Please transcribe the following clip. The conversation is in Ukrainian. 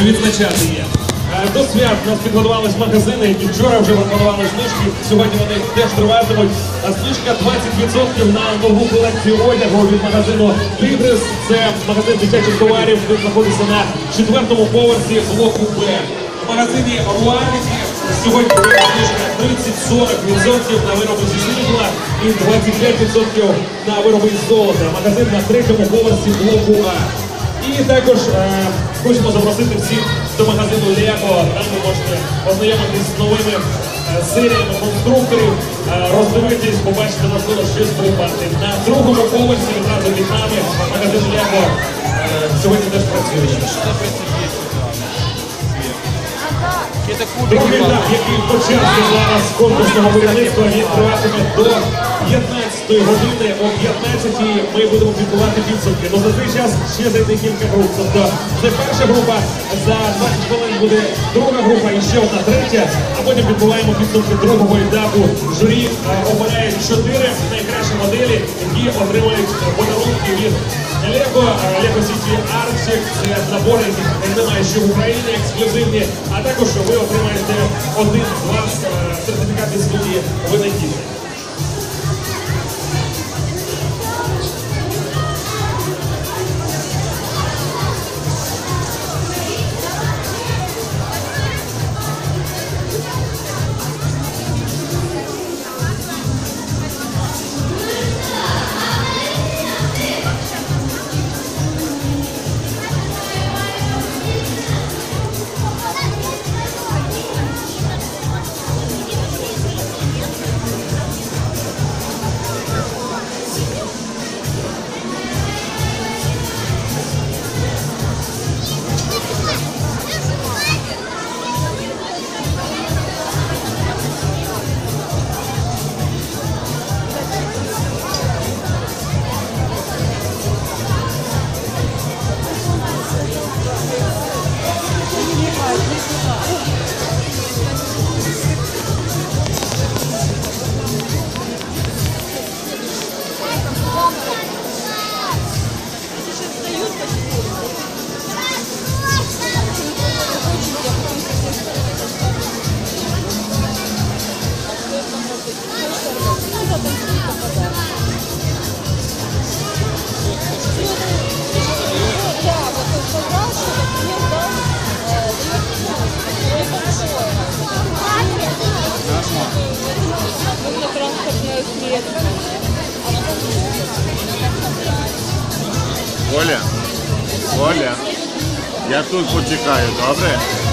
відзначати є. До свят у нас підготувались магазини, які вчора вже пропонували знижки. Сьогодні вони теж триватимуть. Знижка 20% на нову колекцію одягу від магазину Тигрис. Це магазин дитячих товарів, який знаходиться на 4-му поверсі блоку Б. В магазині Руаліті сьогодні знижка 30-40% на вироби зі срібла і 25% на вироби з золота. Магазин на 3-му поверсі блоку А. І також хочемо запросити всіх до магазину Лего. Там ви можете ознайомитись з новими серіями конструкторів, роздивитись, побачити, можливо, щось придбати. На 2-му поверсі відразу від нами магазин Лего сьогодні теж працює. Другий етап, який почався зараз конкурсного виробництва, він триватиме до 15-ї години. О 15-й ми будемо підбивати підсумки. Но за цей час ще зайде кілька груп. Тобто це перша група, за 20 хвилин буде друга група і ще одна третя. А потім підбиваємо підсумки другого етапу. Журі обирає 4 найкращі моделі, які отримують подарунки від Lego City Arctic. Це набори, яких немає ще в Україні, ексклюзивні. А також ви отримаєте один з вас сертифікат від студії «Винахідник». Оля, я тут почекаю, добре?